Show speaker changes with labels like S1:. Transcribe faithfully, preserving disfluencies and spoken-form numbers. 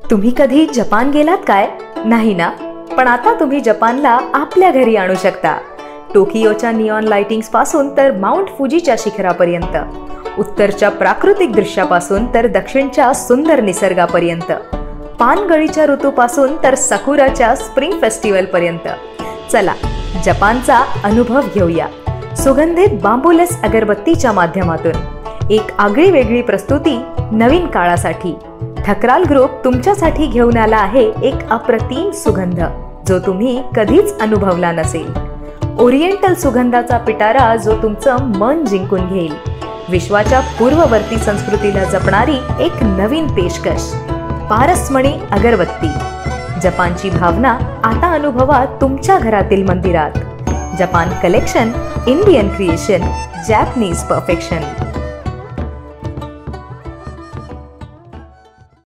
S1: तुम्ही कधी जपान गेलात काय? नाही ना? पण आता तुम्ही जपानला आपल्या घरी आणू शकता. टोकियोच्या निऑन लाइटिंग्स पासून तर माउंट फुजीच्या शिखरापर्यंत, उत्तरच्या प्राकृतिक दृश्यापासून तर दक्षिणच्या सुंदर निसर्गापर्यंत, पानगळीच्या ऋतूपासून तर साकुराच्या स्प्रिंग फेस्टिवल पर्यंत. चला जपानचा अनुभव घेऊया सुगंधित बांबूलेस अगरबत्तीच्या माध्यमातून. एक आगळी वेगळी प्रस्तुती नवीन काळासाठी. ठकराल ग्रुप तुमच्यासाठी घेऊन आला आहे एक अप्रतिम सुगंध जो तुम्ही कधीच अनुभवला नसेल. ओरिएंटल सुगंधाचा पिटारा जो तुमचं मन जिंकून घेईल. विश्वाच्या पूर्ववर्ती संस्कृतीला जपणारी एक नवीन पेशकश, पारसमणी अगरबत्ती. जपानची भावना आता अनुभवा तुमच्या घरातील मंदिरात. Japan collection, Indian creation, Japanese perfection.